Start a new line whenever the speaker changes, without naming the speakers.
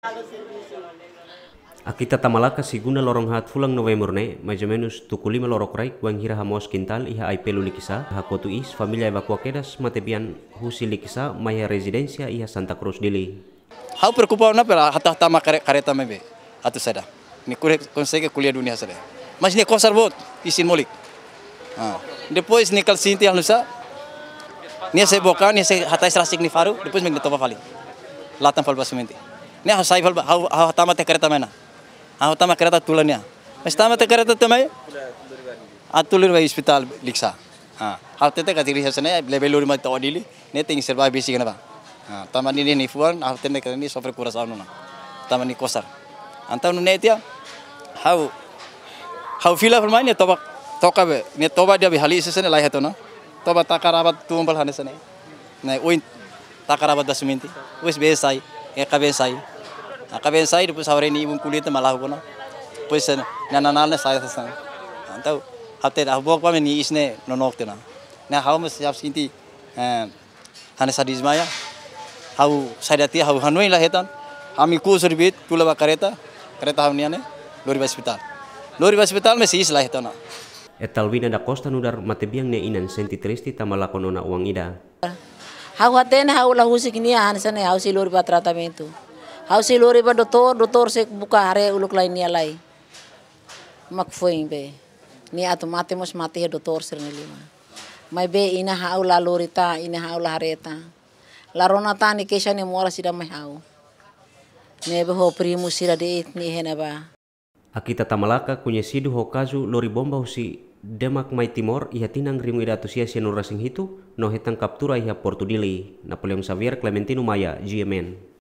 Akita tamalaka siguna lorong hat fulang November ne, mais ou menos tukulima lorok rai wang hira hamos quintal iha ai pelu likisa, hakotu is familia evacuakedas matebian husi likisa maya residencia iha Santa Cruz dili.
Hau preocupado na pela hata careta mebe atu sada. Ni consegue kuliah dunia sada. Mas ni kosar bot isin molik. Depois ni kal sinti halusa. Ni se boka ni se hata strasik ni faru, depois meg toba fali. Latan fal basumenti. Ni hau sai fal hau tama te careta mena. Hau tama careta tulania. Mas tama te careta tamai. Atulir vai hospital liksa. Hau tete katiri hasane level 5 to dili. Ne ting serba bisi kana ba. Tama ni fuan hau tene kana ni sofre kura saunu na. Tama ni kosar. Antau nu netia hau fila fal mai toba toka be. Ni toba dia bihali sesene lai hatona. Toba takarabat tumbal hanesane. Na oin takarabat basumenti. Wes besai. Kabensai depois hore ni ibun kulit malah ko na. Depois nananal na saya sa. Antau hate dah bok pa ni isne nonok tena. Na hau mas siap sinti hanesa dismaya. Hau sadati hau hanoi lah hetan. Ami ku surbit kula kereta hau niane lori hospital. Lori hospital me sis lah hetana.
Etalvina da Costa nudar matebiang ne inan senti tristi tamalakonona uang ida.
Hau hatene hau la husik ni hanesa ne hau si lori ba tratamento. Hau si lori ba doktor se buka hare uluk lain ni alai. Mak foi be. Ni atu mate mos mate he doktor ser ni lima. Mai be ina hau la lori ta ina hau la hareta. La rona ta ni kesha ni mora sida mai hau. Ne be ho primu sira de ni hena ba.
Akita tamalaka conhecido ho caso lori bomba husi Demak mai Timor iha tinang rimu ida atusia sianu rasing hitu no hetang kaptura iha Porto Dili. Napoleon Xavier Clementino Maya, GMN.